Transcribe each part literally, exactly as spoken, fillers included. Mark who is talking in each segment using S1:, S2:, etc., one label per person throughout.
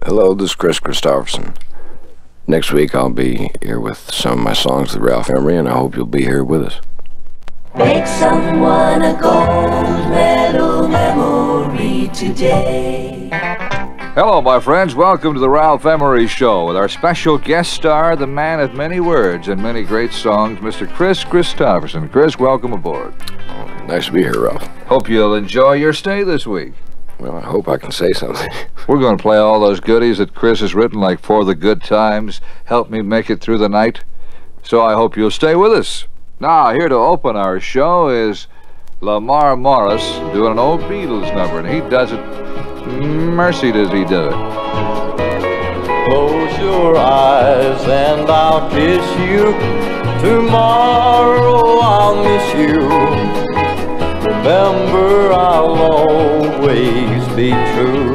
S1: Hello, this is Kris Kristofferson. Next week I'll be here with some of my songs with Ralph Emery, and I hope you'll be here with us.
S2: Make someone a gold medal memory today.
S3: Hello, my friends. Welcome to the Ralph Emery Show with our special guest star, the man of many words and many great songs, Mister Kris Kristofferson. Kris, welcome aboard.
S1: Oh, nice to be here, Ralph.
S3: Hope you'll enjoy your stay this week.
S1: Well, I hope I can say something.
S3: We're going to play all those goodies that Kris has written, like For the Good Times, Help Me Make It Through the Night. So I hope you'll stay with us. Now, here to open our show is Lamar Morris doing an old Beatles number, and he does it. Mercy, does he do it.
S4: Close your eyes and I'll kiss you. Tomorrow I'll miss you. Remember, I'll always be true.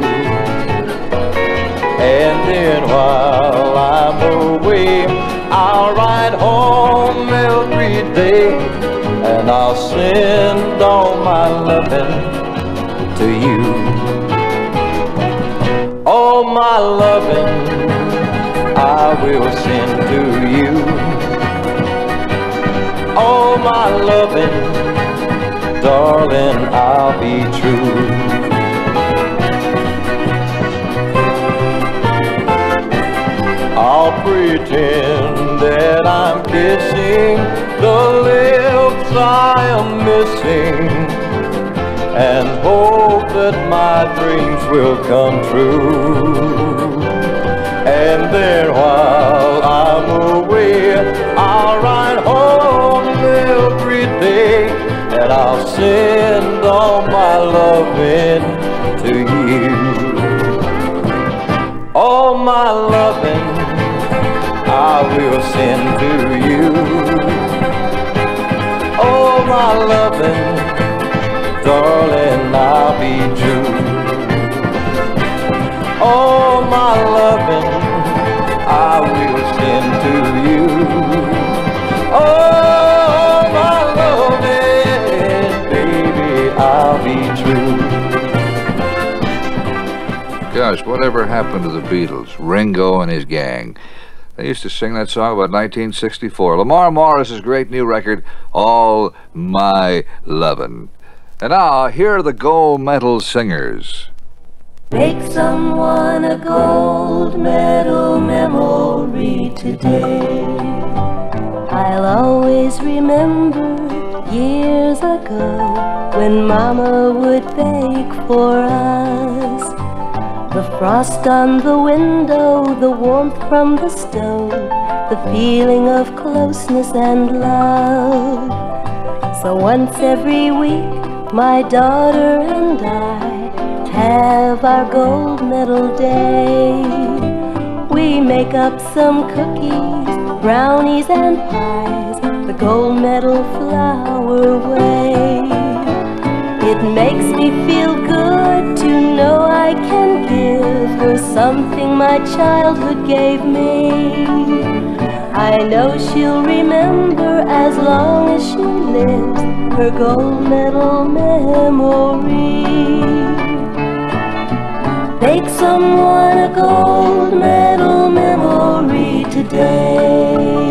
S4: And then while I'm away, I'll ride home every day, and I'll send all my loving to you. All my loving I will send to you. All my loving, darling, I'll be true. I'll pretend that I'm kissing the lips I am missing, and hope that my dreams will come true. And then while I'm away, I'll ride home every day, and I'll send all my loving to you. All my loving I will send to you. All my loving, darling, I'll be true. All my loving I will send to you. All my loving, baby, I'll be true.
S3: Gosh, whatever happened to the Beatles? Ringo and his gang. They used to sing that song about nineteen sixty-four. Lamar Morris's great new record, All My Lovin'. And now, here are the gold medal singers.
S2: Make someone a gold medal memory today. I'll always remember years ago when Mama would bake for us. The frost on the window, the warmth from the stove, the feeling of closeness and love. So once every week, my daughter and I have our gold medal day. We make up some cookies, brownies and pies, the gold medal flower way. It makes me feel good to know I can give her something my childhood gave me. I know she'll remember as long as she lives her gold medal memory. Make someone a gold medal memory today.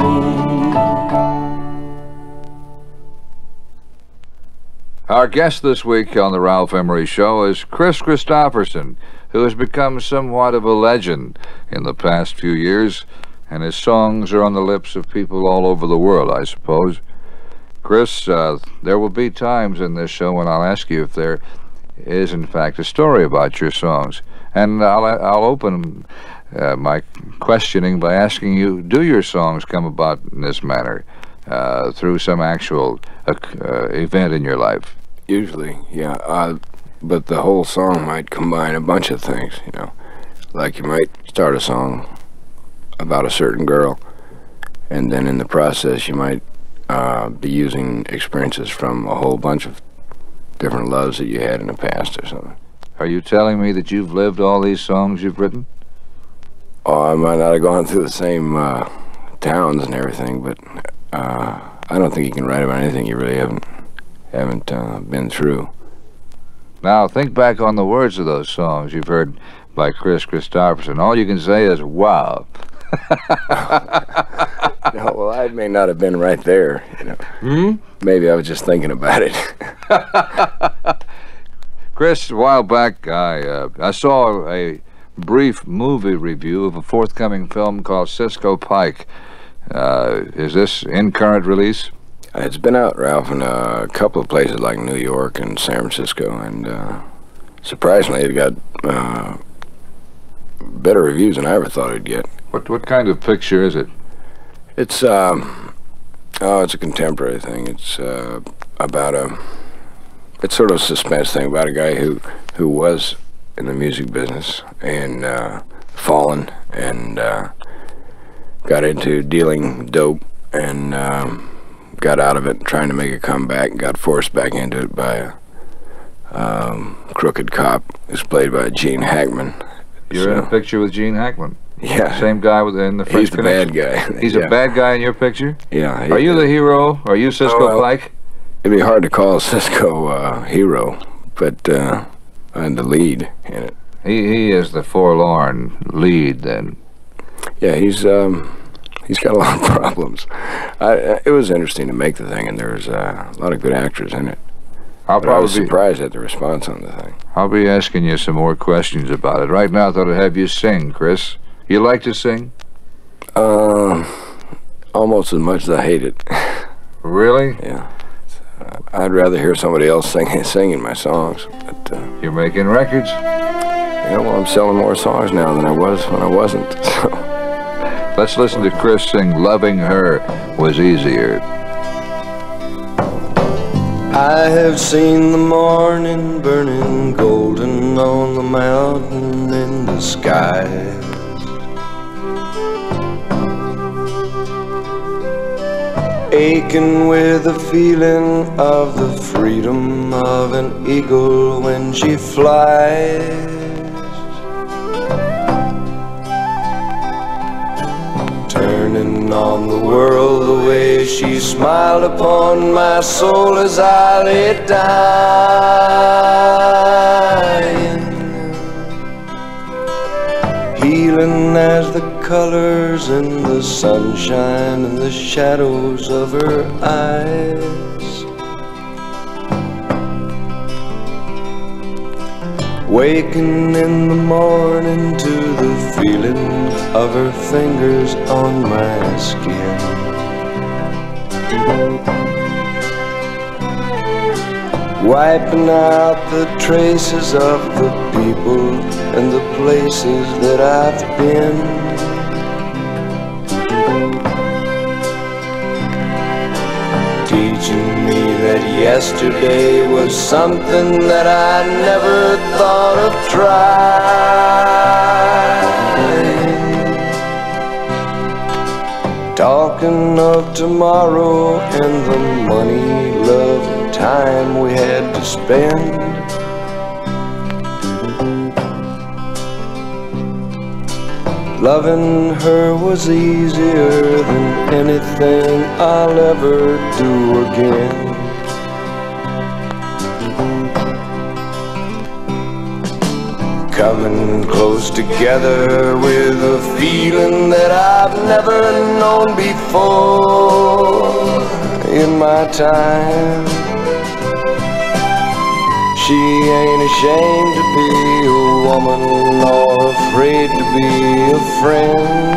S3: Our guest this week on the Ralph Emery Show is Kris Kristofferson, who has become somewhat of a legend in the past few years, and his songs are on the lips of people all over the world, I suppose. Kris, uh, there will be times in this show when I'll ask you if there is, in fact, a story about your songs. And I'll, I'll open uh, my questioning by asking you, do your songs come about in this manner, uh, through some actual uh, uh, event in your life?
S1: Usually, yeah. Uh, but the whole song might combine a bunch of things, you know. Like you might start a song about a certain girl, and then in the process you might uh, be using experiences from a whole bunch of different loves that you had in the past or something.
S3: Are you telling me that you've lived all these songs you've written?
S1: Oh, I might not have gone through the same uh, towns and everything, but uh, I don't think you can write about anything you really haven't haven't uh, been through.
S3: Now, think back on the words of those songs. You've heard by Kris Kristofferson. All you can say is, wow.
S1: No, well, I may not have been right there, you know.
S3: Hmm?
S1: Maybe I was just thinking about it.
S3: Kris, a while back, I, uh, I saw a brief movie review of a forthcoming film called Cisco Pike. Uh, is this in current release?
S1: It's been out, Ralph, in a couple of places like New York and San Francisco, and uh, surprisingly, it got uh, better reviews than I ever thought it'd get.
S3: What what kind of picture is it?
S1: It's um, oh, it's a contemporary thing. It's uh, about a, it's sort of a suspense thing about a guy who who was in the music business and uh, fallen and uh, got into dealing dope and um, got out of it, trying to make a comeback. Got forced back into it by a um, crooked cop who's played by Gene Hackman.
S3: You're
S1: so,
S3: in a picture with Gene Hackman.
S1: Yeah,
S3: same guy with in the French
S1: he's the
S3: Connection.
S1: bad guy.
S3: He's
S1: yeah.
S3: a bad guy in your picture.
S1: Yeah. He,
S3: Are you the hero? Are you Cisco
S1: Oh, well,
S3: Pike?
S1: It'd be hard to call Cisco uh, hero, but uh, I'm the lead in it.
S3: He he is the forlorn lead then.
S1: Yeah, he's um, he's got a lot of problems. I, it was interesting to make the thing, and there's uh, a lot of good actors in it.
S3: I'll
S1: But I was
S3: probably
S1: surprised at the response on the thing.
S3: I'll be asking you some more questions about it. Right now, I thought I'd have you sing, Kris. You like to sing?
S1: Um, almost as much as I hate it.
S3: Really?
S1: Yeah. Uh, I'd rather hear somebody else sing, singing my songs. But uh,
S3: You're making records.
S1: yeah, well, I'm selling more songs now than I was when I wasn't. So.
S3: Let's listen to Kris sing "Loving Her Was Easier."
S4: I have seen the morning burning golden on the mountain in the sky. Aching with the feeling of the freedom of an eagle when she flies. Turning on the world the way she smiled upon my soul as I lay dying. Healing as the colors in the sunshine and the shadows of her eyes. Waking in the morning to the feeling of her fingers on my skin. Wiping out the traces of the people and the places that I've been. Teaching me that yesterday was something that I never thought of trying. Talking of tomorrow and the money, love, and time we had to spend. Loving her was easier than anything I'll ever do again. Coming close together with a feeling that I've never known before in my time. She ain't ashamed to be a woman nor afraid to be a friend.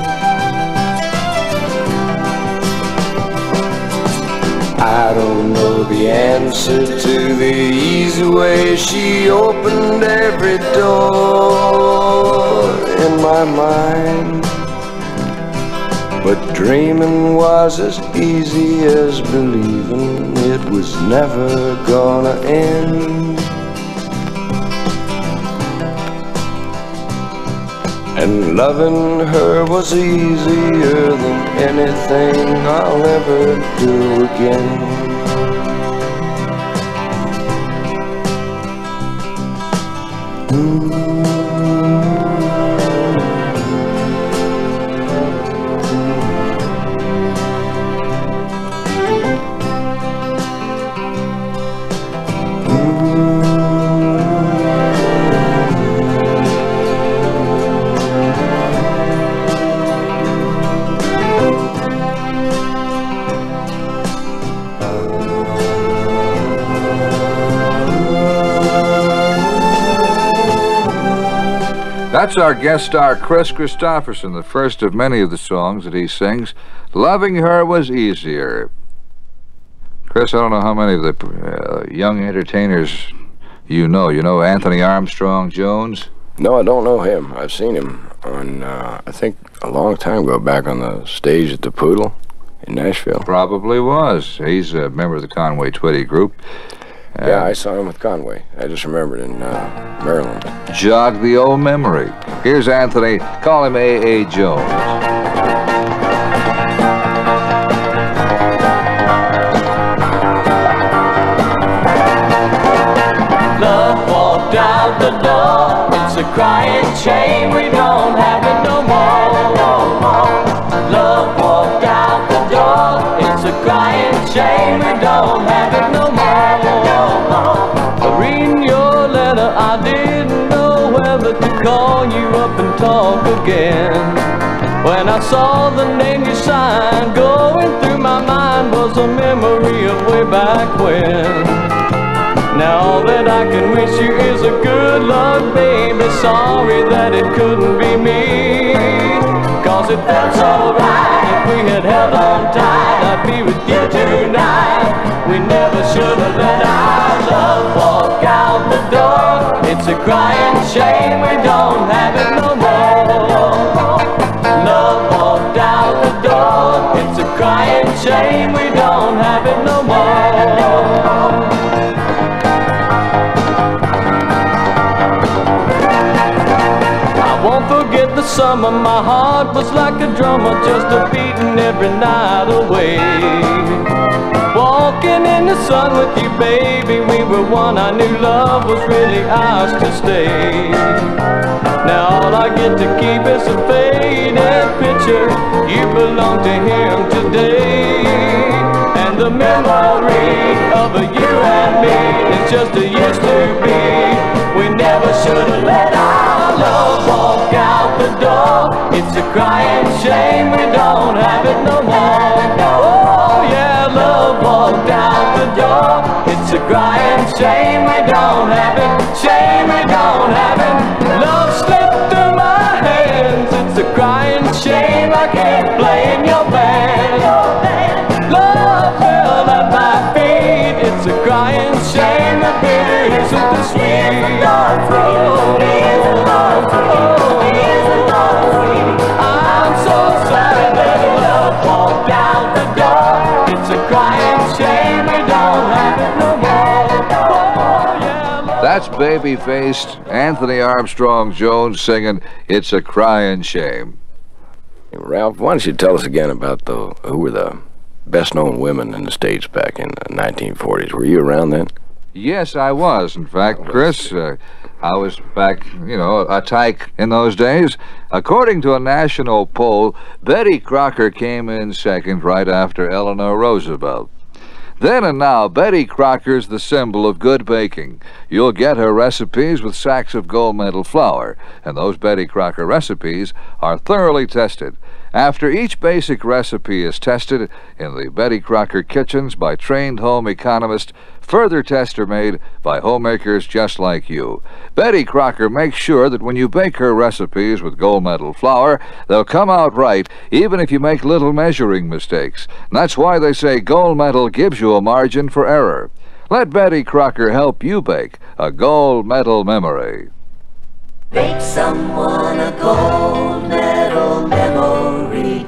S4: I don't know the answer to the easy way she opened every door in my mind. But dreaming was as easy as believing it was never gonna end. And loving her was easier than anything I'll ever do again. Mm.
S3: That's our guest star, Kris Kristofferson, the first of many of the songs that he sings. Loving Her Was Easier. Kris, I don't know how many of the uh, young entertainers you know. You know Anthony Armstrong Jones?
S1: No, I don't know him. I've seen him on, uh, I think, a long time ago, back on the stage at the Poodle in Nashville.
S3: Probably was. He's a member of the Conway Twitty group. Uh,
S1: yeah, I saw him with Conway. I just remembered in uh, Maryland.
S3: Jog the old memory. Here's Anthony. Call him A A. Jones.
S4: Love walked out the door. It's a crying shame we don't have it no more. No more. Love walked out the door. It's a crying shame we don't have it no more. Reading your letter, I didn't know whether to call you up and talk again. When I saw the name you signed, going through my mind was a memory of way back when. Now all that I can wish you is a good luck, baby. Sorry that it couldn't be me, cause it felt so right. If we had held on tight, I'd be with you tonight. We never should have let our love walk out the door. It's a crying shame we don't have it no more. Love walked out the door. It's a crying shame we don't have it no more. I won't forget the summer. My heart was like a drummer, just a beating every night away. Walking in the sun with you, baby, we were one. I knew love was really ours to stay. Now all I get to keep is a faded picture. You belong to him today. And the memory of a you and me is just a used to be. We never should have let our love walk out the door. It's a crying shame we don't have it no more. Oh yeah, love walked out the door. It's a crying shame we don't have it. Shame we don't have it. Love slipped through my hands. It's a crying shame I can't play in your band. Love fell at my feet. It's a crying shame the bitter isn't the sweet. Oh, I'm so sorry that love walked out the door. It's a crying shame we don't have it no more. Oh, yeah,
S3: That's baby-faced Anthony Armstrong Jones singing It's a Crying Shame.
S1: Ralph, why don't you tell us again about the who were the best-known women in the States back in the nineteen forties? Were you around then?
S3: Yes, I was. In fact, Kris, uh, I was back, you know, a tyke in those days. According to a national poll, Betty Crocker came in second right after Eleanor Roosevelt. Then and now, Betty Crocker's the symbol of good baking. You'll get her recipes with sacks of gold medal flour, and those Betty Crocker recipes are thoroughly tested. After each basic recipe is tested in the Betty Crocker kitchens by trained home economists, further tests are made by homemakers just like you. Betty Crocker makes sure that when you bake her recipes with gold medal flour, they'll come out right, even if you make little measuring mistakes. And that's why they say gold medal gives you a margin for error. Let Betty Crocker help you bake a gold medal memory.
S2: Make someone a gold medal memory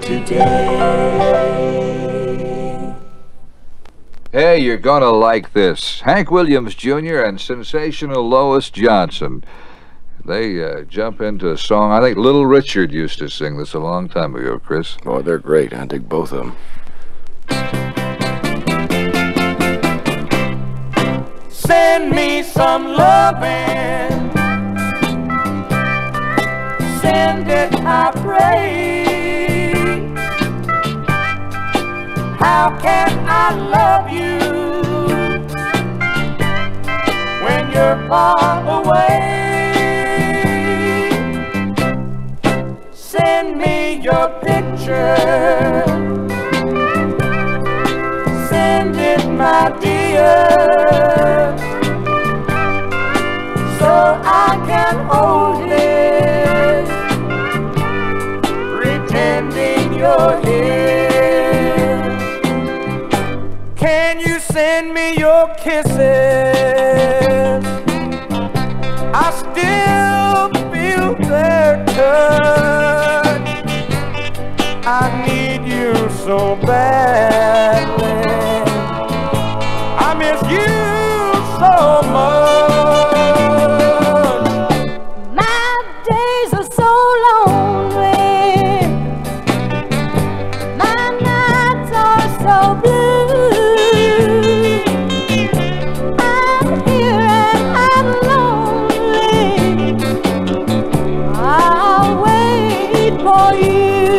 S2: today.
S3: Hey, you're gonna like this. Hank Williams Junior and sensational Lois Johnson. They uh, jump into a song. I think Little Richard used to sing this a long time ago, Kris.
S1: Oh, they're great. I dig both of them.
S4: Send me some loving. Send it, I pray. How can I love you when you're far away? Send me your picture. Send it, my dear, so I can hold it so badly. I miss you so much.
S2: My days are so lonely. My nights are so blue. I'm here and I'm lonely. I'll wait for you.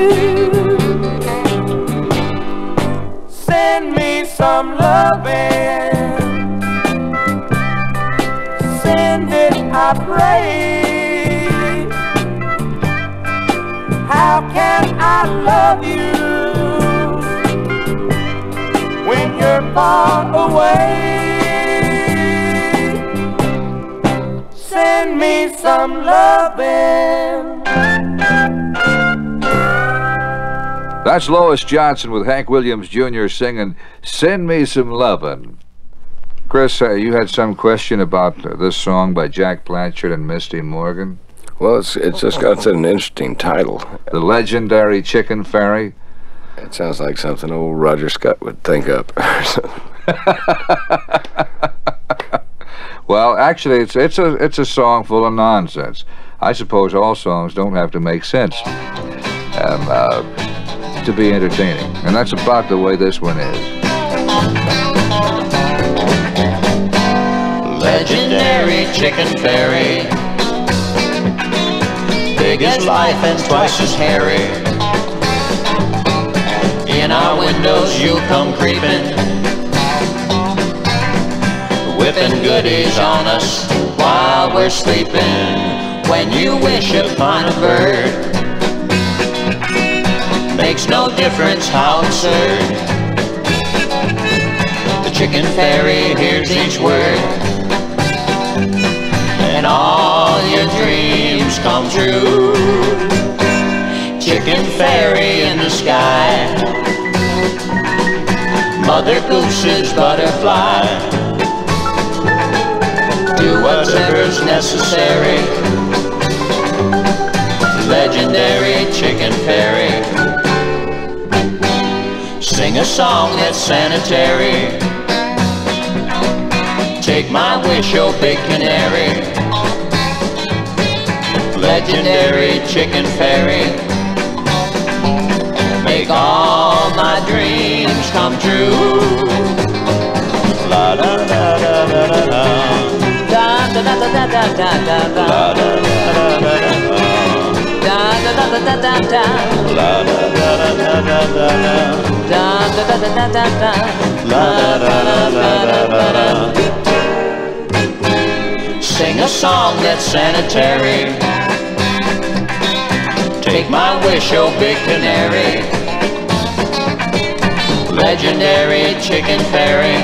S4: Send me some loving. Send it, I pray. How can I love you when you're far away? Send me some loving.
S3: That's Lois Johnson with Hank Williams Junior singing Send Me Some Lovin'. Chris, uh, you had some question about uh, this song by Jack Blanchard and Misty Morgan?
S1: Well, it's it's just got an interesting title.
S3: The legendary Chicken Fairy?
S1: It sounds like something old Roger Scott would think up.
S3: Well, actually, it's it's a it's a song full of nonsense. I suppose all songs don't have to make sense um, uh, to be entertaining, and that's about the way this one is.
S5: Legendary Chicken Fairy, big as life and twice as hairy. In our windows you'll come creeping, whipping goodies on us while we're sleeping. When you wish upon a bird, makes no difference how absurd. The Chicken Fairy hears each word, and all your dreams come true. Chicken Fairy in the sky, Mother Goose's butterfly. Do whatever's necessary. Legendary Chicken Fairy. Sing a song that's sanitary. Take my wish, oh big canary. Legendary Chicken Fairy. Make all my dreams come true. La da da da da da da. Da da da da da da da da. La da da da da da. Da da da da da da. La da da da da da da. Da da da da da da. La da da da da da. Sing a song that's sanitary. Take my wish, oh big canary. Legendary Chicken Fairy.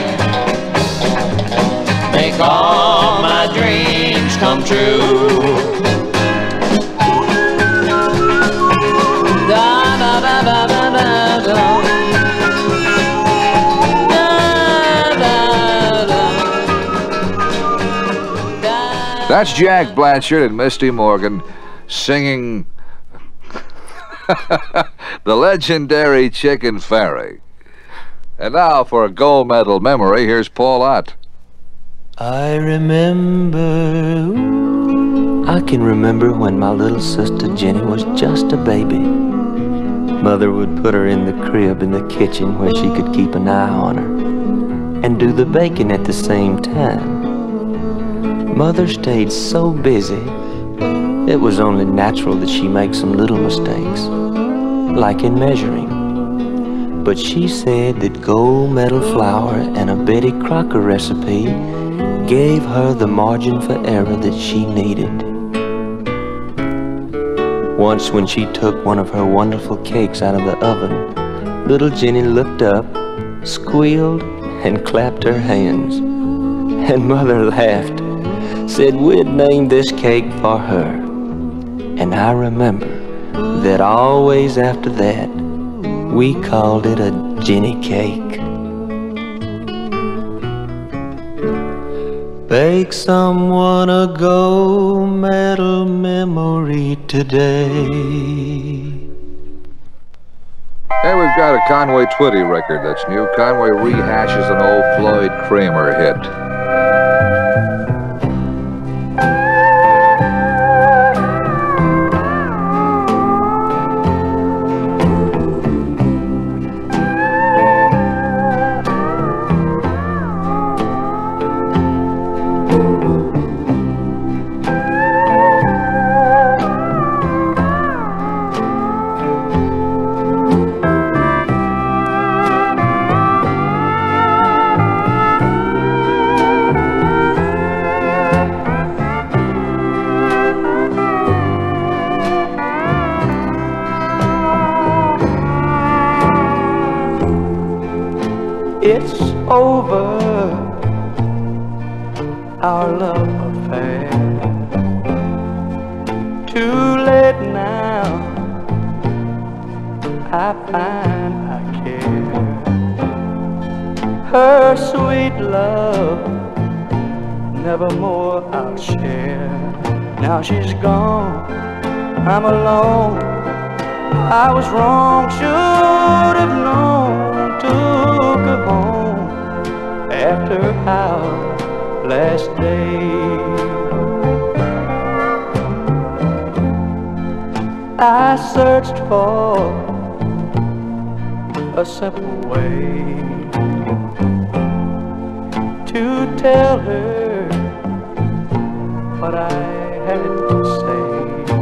S5: Make all my dreams come true. Da da da da da da da.
S3: That's Jack Blanchard and Misty Morgan singing the legendary Chicken Fairy. And now for a gold medal memory, here's Paul Ott.
S6: I remember, ooh, I can remember when my little sister Jenny was just a baby. Mother would put her in the crib in the kitchen where she could keep an eye on her and do the baking at the same time. Mother stayed so busy, it was only natural that she make some little mistakes, like in measuring. But she said that gold medal flour and a Betty Crocker recipe gave her the margin for error that she needed. Once when she took one of her wonderful cakes out of the oven, little Jenny looked up, squealed, and clapped her hands. And Mother laughed, said we'd name this cake for her. And I remember that always after that, we called it a Jenny cake. Bake someone a gold medal memory today.
S3: Hey, we've got a Conway Twitty record that's new. Conway rehashes an old Floyd Kramer hit.
S4: It's over, our love affair. Too late now, I find I care. Her sweet love, nevermore I'll share. Now she's gone, I'm alone. I was wrong, should have known. Took her home after our last day. I searched for a simple way to tell her what I had to say.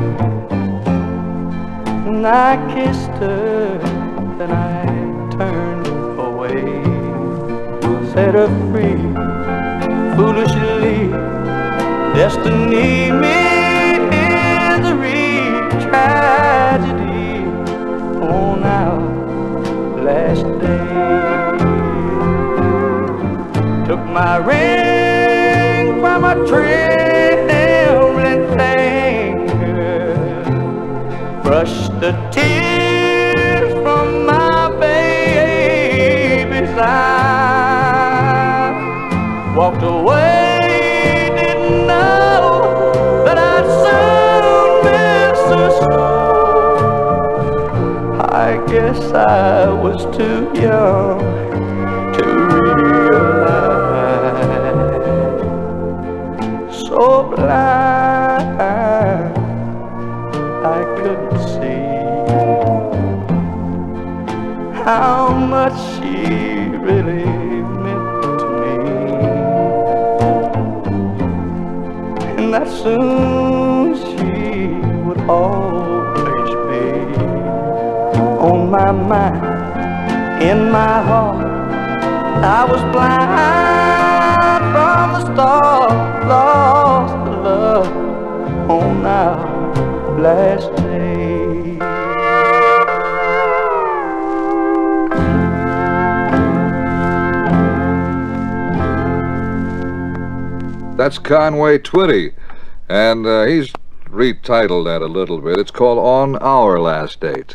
S4: And I kissed her, then I turned away, set her free, foolishly. Destiny, misery, tragedy on our last day. Took my ring from a trembling finger, brushed the tears from my baby's eyes, walked away, didn't know that I'd soon miss her so. I guess I was too young to realize, so blind I couldn't see how much she really meant to me, and that soon she would always be on my mind, in my heart. I was blind from the start, lost the love on our last day.
S3: That's Conway Twitty, and uh, he's retitled that a little bit. It's called On Our Last Date.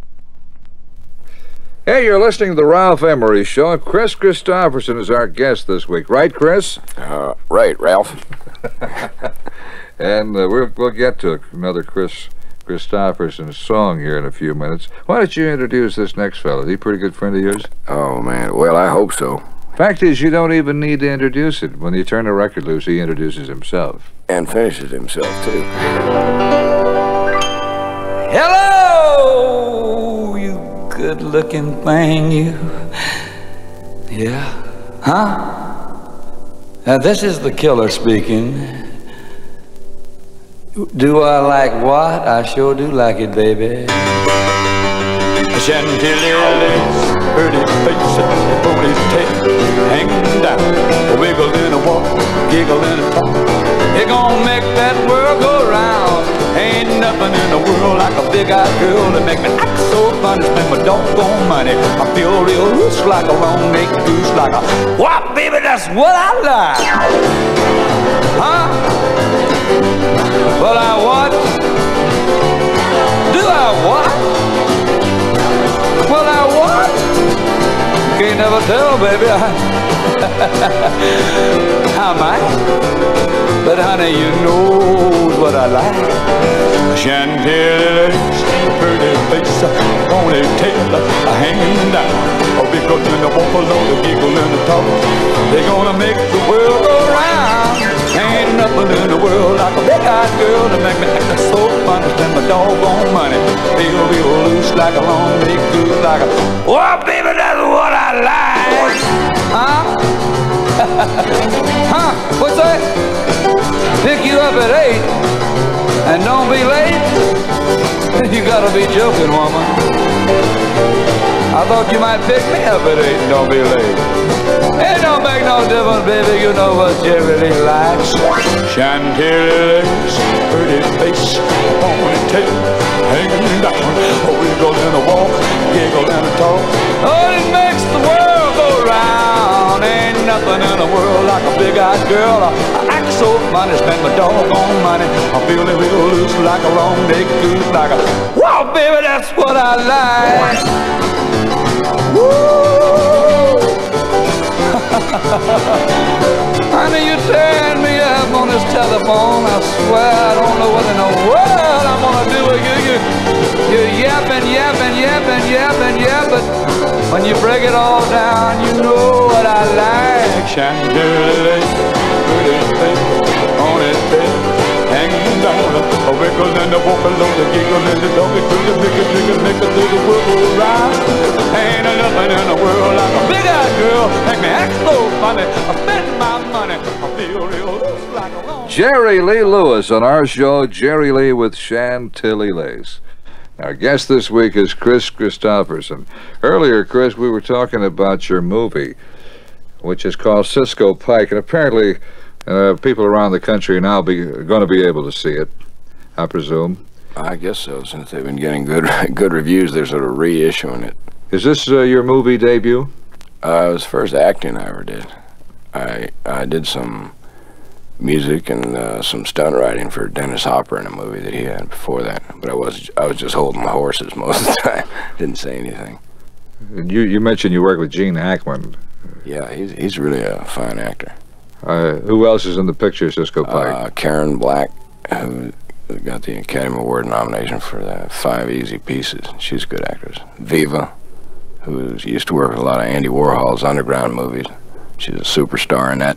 S3: Hey, you're listening to the Ralph Emery Show. Kris Kristofferson is our guest this week. Right, Chris?
S1: Uh, right, Ralph.
S3: And uh, we're, we'll get to another Kris Kristofferson song here in a few minutes. Why don't you introduce this next fellow? Is he a pretty good friend of yours?
S1: Oh, man. Well, I hope so.
S3: Fact is, you don't even need to introduce it. When you turn the record loose, he introduces himself.
S1: And finishes himself, too.
S7: Hello, you good-looking thing, you. Yeah? Huh? Now, this is the killer speaking. Do I like what? I sure do like it, baby. Chantilly legs, pretty face, ponytail, hanging down, a wiggle in a walk, giggle in a talk. It gon' make that world go round. Ain't nothing in the world like a big-eyed girl that make me act so funny. Spend my doggone money. I feel real loose like a wrong make goose like a whop, baby. That's what I like. Huh? Well, I what? Do I what? Well, I what? Can't never tell, baby. How might? But honey, you know what I like. Chantilly, pretty face, ponytail, down. Oh, because when the walk along, the giggle and the talk, they're gonna make the world go round. Ain't nothing in the world like a big-eyed girl to make me act so funny. Spend my doggone money, feel real loose like a long big goose, like a. Oh, baby, that's what I like. Huh? Huh? What's that? Pick you up at eight and don't be late. You gotta be joking, woman. I thought you might pick me up at eight and don't be late. It don't make no difference, baby. You know what Jerry Lee likes. Chantilly lace, pretty face, ponytail, hanging down. A wiggle and a walk, giggle and a talk. Oh, it makes the world go round. Ain't nothing in the world like a big-eyed girl. I act so funny, spend my doggone money. I'm feeling real loose like a long neck goose, like a. Wow, baby, that's what I like. Woo! Honey, you tearing me up on this telephone. I swear I don't know what in the world I'm gonna do with you. You, you're yapping, yapping, yapping, yapping, yapping. When you break it all down, you know what I like. Chantilly, pretty face, on his head, hanging down. A wiggle and a walk along, the giggle and the dog, it could make it, make it, make it, do the world go round. Ain't nothing in the world like a big-eyed girl. Make me act so funny. I spend my money. I feel real loose like a long.
S3: Jerry Lee Lewis on our show, Jerry Lee with Chantilly Lace. Our guest this week is Kris Kristofferson. Earlier, Kris, we were talking about your movie, which is called Cisco Pike, and apparently uh, people around the country now be going to be able to see it, I presume.
S1: I guess so, since they've been getting good good reviews. They're sort of reissuing it.
S3: Is this uh, your movie debut?
S1: Uh, it was the first acting I ever did. I I did some music and uh, some stunt writing for Dennis Hopper in a movie that he had before that. But I was I was just holding the horses most of the time. Didn't say anything.
S3: You you mentioned you worked with Gene Hackman.
S1: Yeah, he's he's really a fine actor.
S3: Uh, who else is in the picture, Cisco Pike?
S1: Uh, Karen Black, who got the Academy Award nomination for the Five Easy Pieces. She's a good actress. Viva, who used to work with a lot of Andy Warhol's underground movies. She's a superstar in that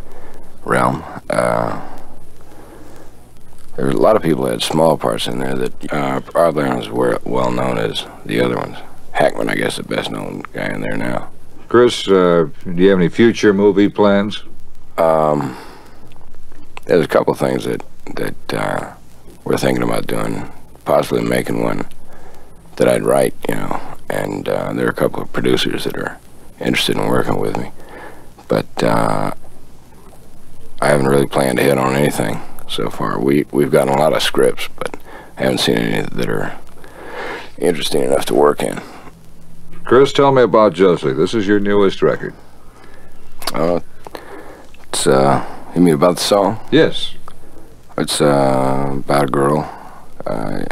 S1: realm. Uh, there were a lot of people that had small parts in there that uh, probably aren't as well known as the other ones. Hackman, I guess, the best known guy in there now.
S3: Kris, uh, do you have any future movie plans?
S1: Um, there's a couple things that that uh, we're thinking about doing, possibly making one that I'd write, you know, and uh, there are a couple of producers that are interested in working with me. But uh, I haven't really planned ahead on anything so far. We, we've gotten a lot of scripts, but I haven't seen any that are interesting enough to work in.
S3: Kris, tell me about Josie. This is your newest record.
S1: Oh, it's, uh, you mean about the song?
S3: Yes.
S1: It's uh, about a girl I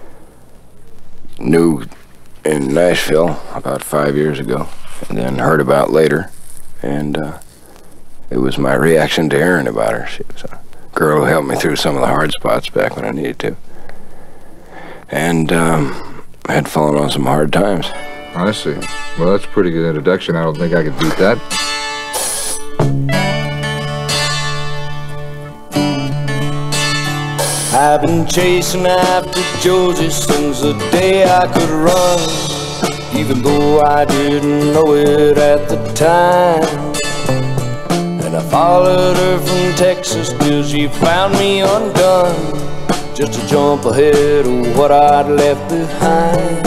S1: knew in Nashville about five years ago, and then heard about later, and uh, it was my reaction to hearing about her. She was a girl who helped me through some of the hard spots back when I needed to, and um, I had fallen on some hard times.
S3: I see. Well, that's a pretty good introduction. I don't think I could beat that.
S4: I've been chasing after Josie since the day I could run, even though I didn't know it at the time. And I followed her from Texas till she found me undone, just to jump ahead of what I'd left behind.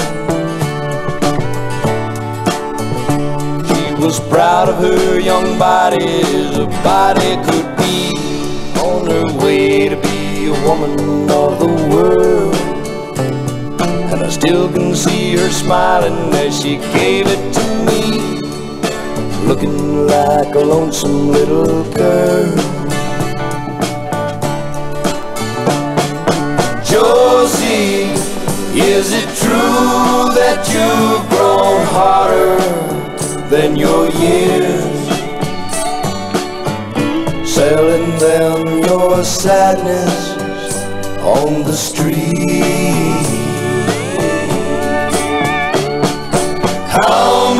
S4: She was proud of her young body as a body could be, on her way to be a woman of the world. And I still can see her smiling as she gave it to me, looking like a lonesome little girl. Josie, is it true that you've grown harder than your years, selling them your sadness on the street? How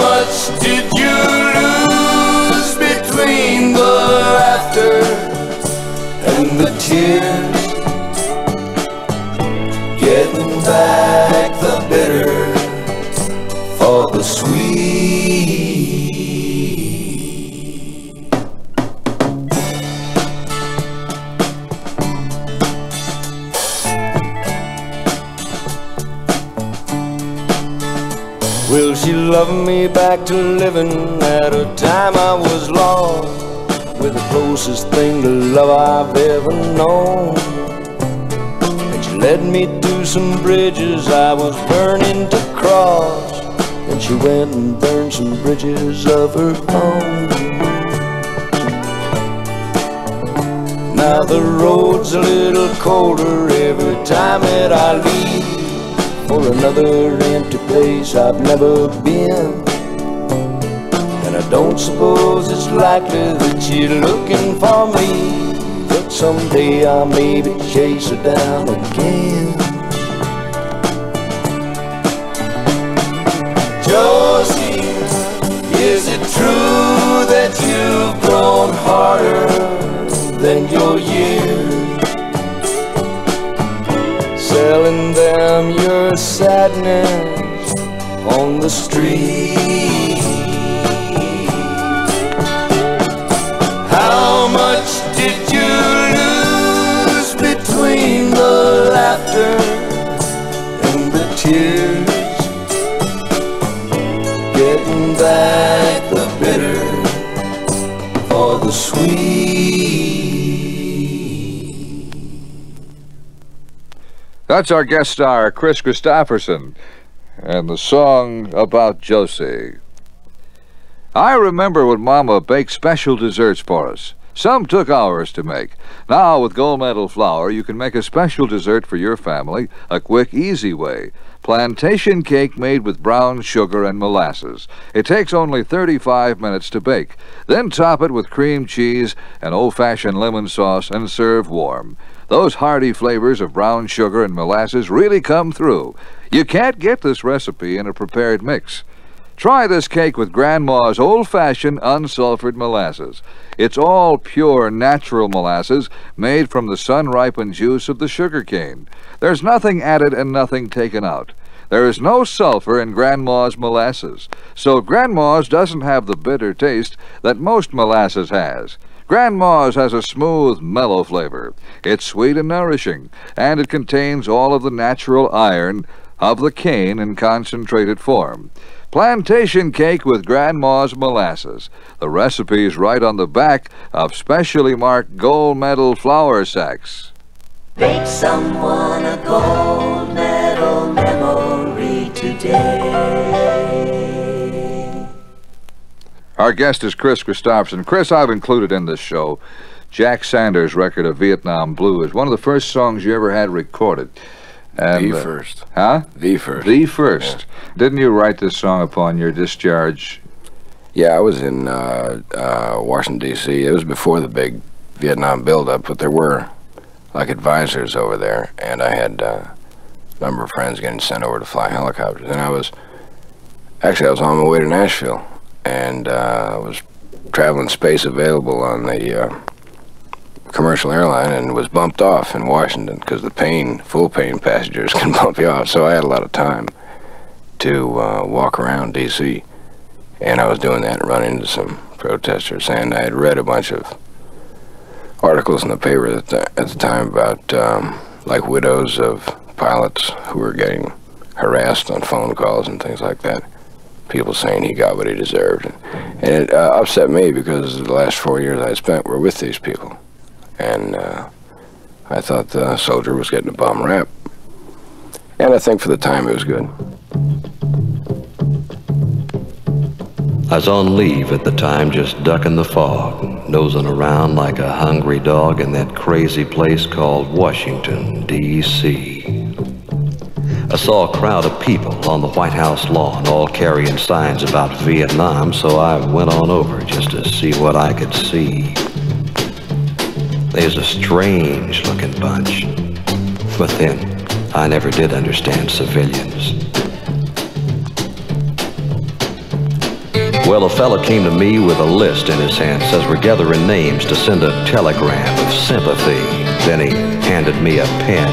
S8: Will she love me back to living at a time I was lost, with the closest thing to love I've ever known? And she led me to some bridges I was burning to cross, and she went and burned some bridges of her own. Now the road's a little colder every time that I leave for another empty place I've never been. And I don't suppose it's likely that she's looking for me, but someday I'll maybe chase her down again. Josie, is it true that you've grown harder than your years, selling them your sadness on the street? How much did you lose between the laughter and the tears, getting back the bitter for the sweet?
S3: That's our guest star, Kris Kristofferson, and the song about Josie. I remember when Mama baked special desserts for us. Some took hours to make. Now, with Gold Medal flour, you can make a special dessert for your family a quick, easy way. Plantation cake made with brown sugar and molasses. It takes only thirty-five minutes to bake. Then top it with cream cheese and old-fashioned lemon sauce and serve warm. Those hearty flavors of brown sugar and molasses really come through. You can't get this recipe in a prepared mix. Try this cake with Grandma's old-fashioned unsulfured molasses. It's all pure, natural molasses made from the sun-ripened juice of the sugar cane. There's nothing added and nothing taken out. There is no sulfur in Grandma's molasses, so Grandma's doesn't have the bitter taste that most molasses has. Grandma's has a smooth, mellow flavor. It's sweet and nourishing, and it contains all of the natural iron of the cane in concentrated form. Plantation cake with Grandma's molasses. The recipe is right on the back of specially marked Gold Medal flour sacks.
S2: Make someone a gold medal memory today.
S3: Our guest is Kris Kristofferson. Kris, I've included in this show Jack Sanders' record of Vietnam Blues, one of the first songs you ever had recorded. And,
S1: the
S3: uh,
S1: first.
S3: Huh?
S1: The first.
S3: The first.
S1: Yeah.
S3: Didn't you write this song upon your discharge?
S1: Yeah, I was in uh, uh, Washington, D C It was before the big Vietnam buildup, but there were, like, advisors over there, and I had uh, a number of friends getting sent over to fly helicopters. And I was, actually, I was on my way to Nashville, and uh, I was traveling space available on the uh, commercial airline, and was bumped off in Washington because the pain, full pain passengers can bump you off. So I had a lot of time to uh, walk around D C, and I was doing that and running into some protesters. And I had read a bunch of articles in the paper at the, at the time about um, like widows of pilots who were getting harassed on phone calls and things like that. People saying he got what he deserved. And, and it uh, upset me because the last four years I spent were with these people. And uh, I thought the soldier was getting a bum rap. And I think for the time it was good.
S9: I was on leave at the time, just ducking the fog, nosing around like a hungry dog in that crazy place called Washington, D C I saw a crowd of people on the White House lawn, all carrying signs about Vietnam, so I went on over just to see what I could see. There's a strange-looking bunch, but then I never did understand civilians. Well, a fella came to me with a list in his hand, says we're gathering names to send a telegram of sympathy. Then he handed me a pen.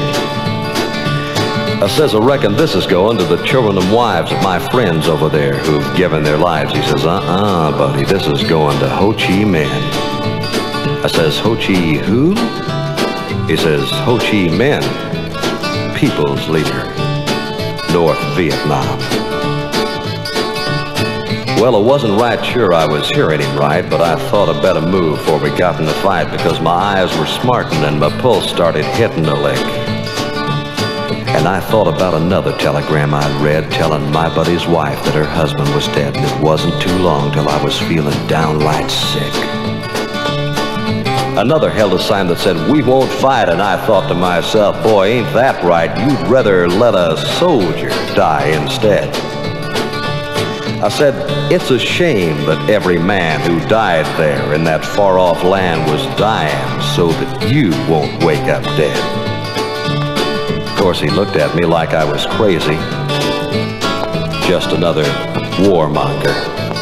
S9: I says, I reckon this is going to the children and wives of my friends over there who've given their lives. He says, uh-uh, buddy, this is going to Ho Chi Minh. I says, Ho Chi who? He says, Ho Chi Minh, people's leader, North Vietnam. Well, I wasn't right sure I was hearing him right, but I thought I'd better move before we got in the fight because my eyes were smarting and my pulse started hitting a lick. And I thought about another telegram I'd read telling my buddy's wife that her husband was dead, and it wasn't too long till I was feeling downright sick. Another held a sign that said, "We won't fight," and I thought to myself, boy, ain't that right? You'd rather let a soldier die instead. I said, it's a shame that every man who died there in that far-off land was dying so that you won't wake up dead. Of course, he looked at me like I was crazy. Just another warmonger.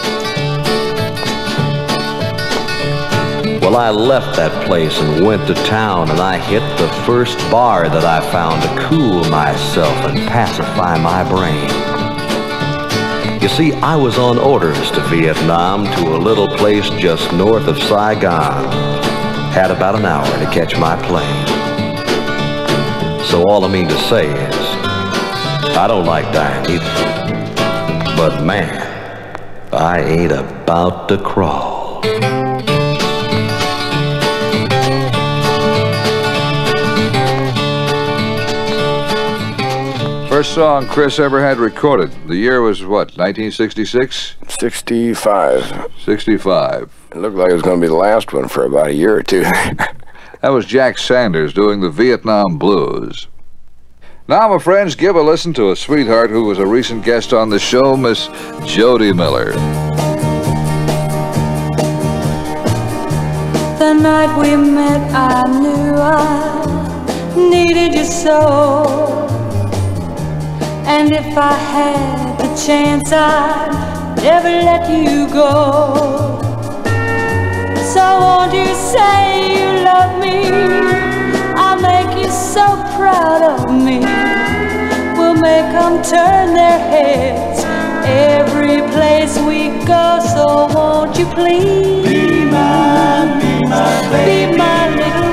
S9: Well, I left that place and went to town, and I hit the first bar that I found to cool myself and pacify my brain. You see, I was on orders to Vietnam, to a little place just north of Saigon. Had about an hour to catch my plane. So all I mean to say is, I don't like dying either. But man, I ain't about to crawl.
S3: First song Kris ever had recorded. The year was what, nineteen sixty-six?
S1: sixty-five.
S3: sixty-five.
S1: It looked like it was going to be the last one for about a year or two.
S3: That was Jack Sanders doing the Vietnam Blues. Now, my friends, give a listen to a sweetheart who was a recent guest on the show, Miss Jody Miller.
S10: The night we met, I knew I needed you so. And if I had the chance, I'd never let you go. So won't you say you love me? I'll make you so proud of me. We'll make them turn their heads every place we go. So won't you please
S4: be my, be my baby,
S10: be my little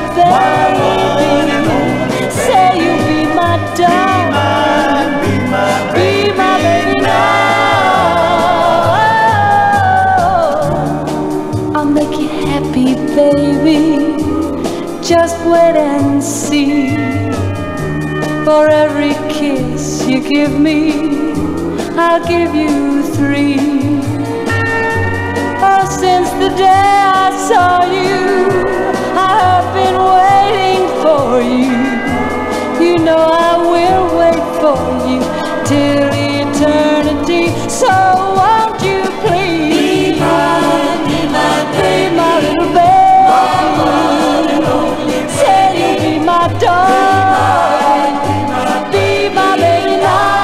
S10: baby. Say you'll be my darling,
S4: be my,
S10: be my baby now. I'll make you happy, baby. Just wait and see. For every kiss you give me, I'll give you three. Oh, since the day I saw you, I've been waiting for you. You know I will wait for you till eternity. So won't you please be my, be my, be my little baby. Say you'll be my darling, be my baby now.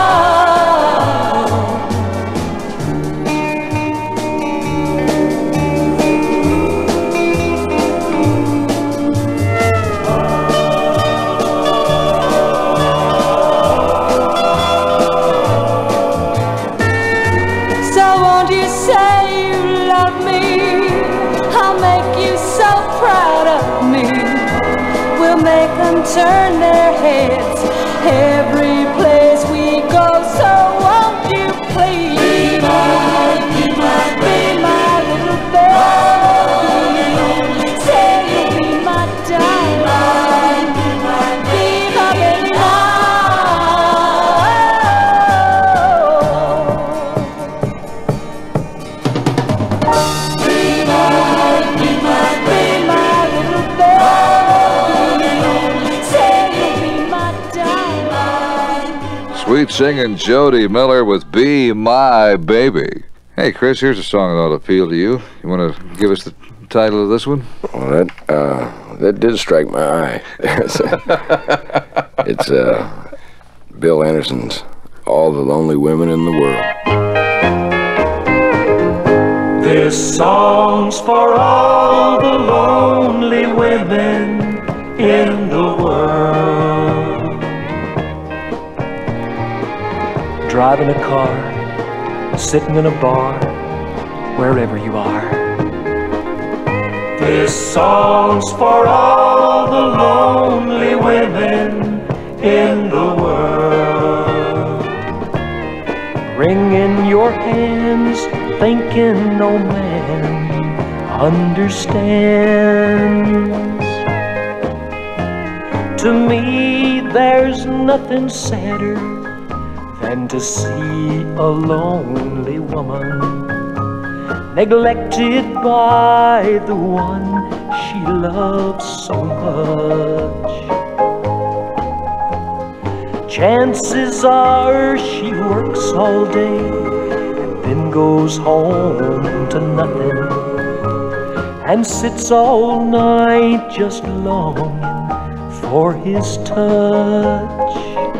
S10: Make them turn their heads every place we go. So won't you please be my, be my, be my little baby. Say you'll be my darling, be my baby now. Be my, be my, be my little baby.
S3: Sweet singing Jody Miller with Be My Baby. Hey, Kris, here's a song that ought to appeal to you. You want to give us the title of this one?
S1: Well, that, uh, that did strike my eye. It's, uh, it's uh, Bill Anderson's All the Lonely Women in the World.
S4: This song's for all the lonely women in the world. Driving a car, sitting in a bar, wherever you are. This song's for all the lonely women in the world.
S11: wringing your hands, thinking no man understands. To me, there's nothing sadder than to see a lonely woman neglected by the one she loves so much. Chances are she works all day and then goes home to nothing and sits all night just longing for his touch.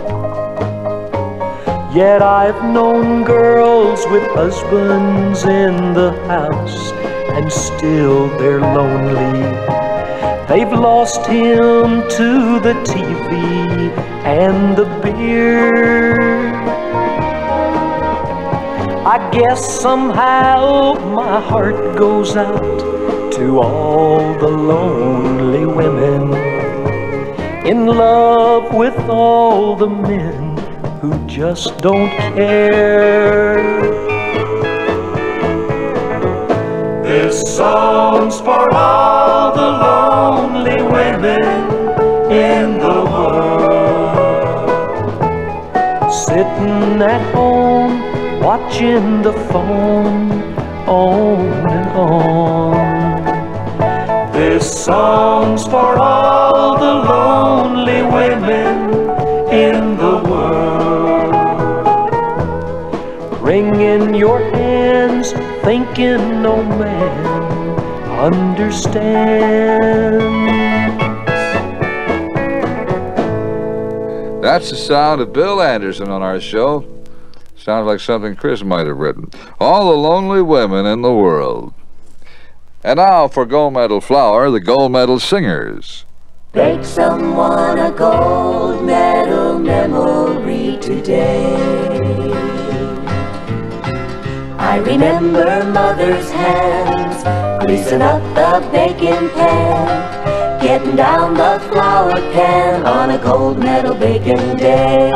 S11: Yet I've known girls with husbands in the house and still they're lonely. They've lost him to the T V and the beer. I guess somehow my heart goes out to all the lonely women in love with all the men who just don't care. This song's for all the lonely women in the world, sitting at home watching the phone on and on. This song's for all the lonely women in the world, wringing your hands, thinking no man understands.
S3: That's the sound of Bill Anderson on our show. Sounds like something Kris might have written. All the lonely women in the world. And now for Gold Medal Flower, the Gold Medal Singers.
S2: Make someone a gold medal memory today. I remember mother's hands greasing up the baking pan, getting down the flour pan on a gold medal baking day.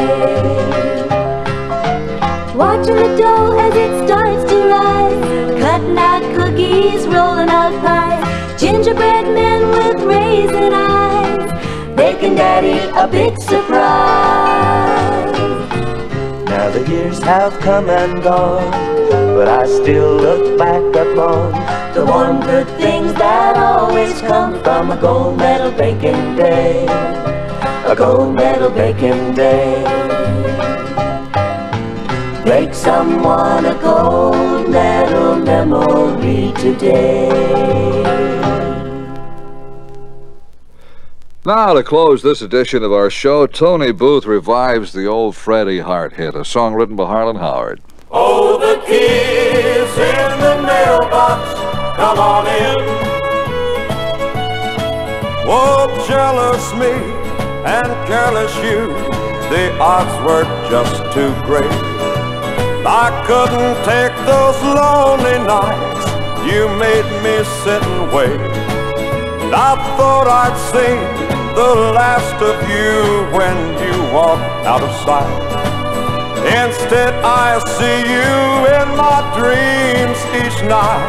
S2: Watching the dough as it starts to rise, cutting out cookies, rolling out pies, gingerbread men with raisin eyes, making daddy a big surprise.
S11: Now the years have come and gone, but I still look back upon
S2: the warm good things that always come from a gold medal baking day, a gold medal baking day. Make someone a gold medal memory today.
S3: Now, to close this edition of our show, Tony Booth revives the old Freddie Hart hit, a song written by Harlan Howard.
S4: Oh, the kids in the mailbox, come on in. Oh, jealous me and careless you, the odds were just too great. I couldn't take those lonely nights you made me sit and wait. I thought I'd seen the last of you when you walked out of sight. Instead I see you in my dreams each night.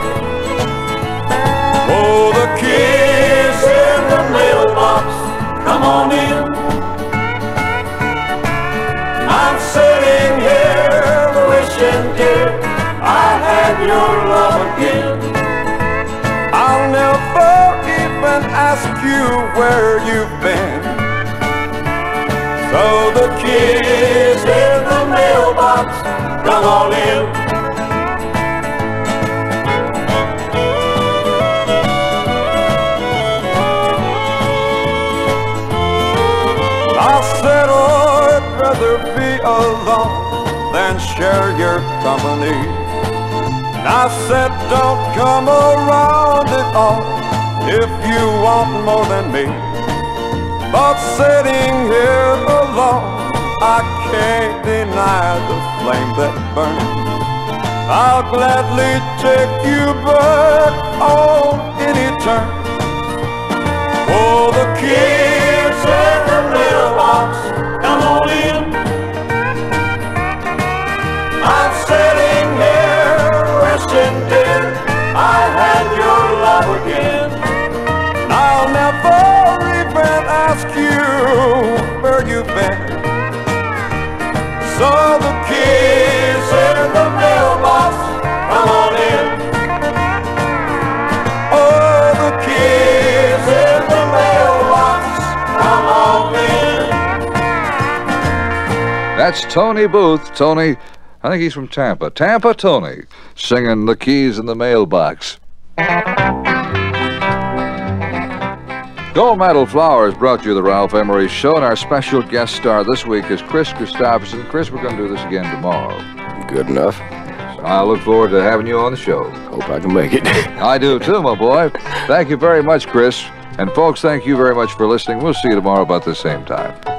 S4: Oh, the kids in the mailbox, come on in. I'm sitting here wishing, dear, I had your love again. I'll never even ask you where you've been. So the kids in the mailbox, come on in. I said, oh, I'd rather be alone than share your company. I said, don't come around at all if you want more than me. But sitting here alone, I can't deny the flame that burns. I'll gladly take you back on any turn. Oh, the kids in the mailbox, come on in. I'm
S7: So the keys in the mailbox, come on in. Oh, the keys in the mailbox, come on in.
S3: That's Tony Booth. Tony, I think he's from Tampa. Tampa Tony, singing The Keys in the Mailbox. Gold Medal Flowers brought you the Ralph Emery Show, and our special guest star this week is Kris Kristofferson. Kris, we're going to do this again tomorrow.
S1: Good enough.
S3: So I look forward to having you on the show.
S1: Hope I can make it.
S3: I do too, my boy. Thank you very much, Kris. And folks, thank you very much for listening. We'll see you tomorrow about the same time.